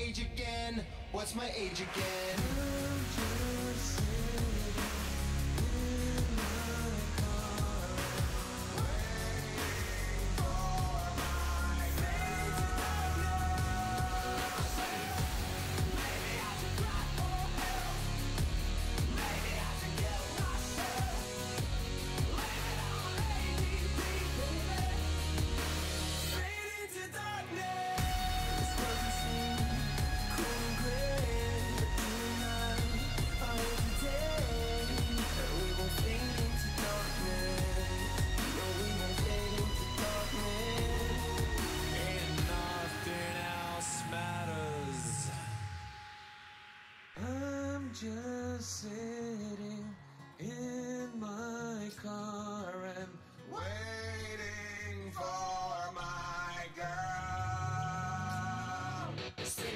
age again? What's my age again? I'm just sitting in my car, waiting for my fate to darkness. Maybe I should cry for help. Maybe I should kill myself. Blame it on my ADD, baby. Fade into darkness. This doesn't seem cool and great, but you and I are hesitating that we won't fade into darkness. No, we won't fade into darkness. And nothing else matters. I'm just sitting in my car and waiting for my girl.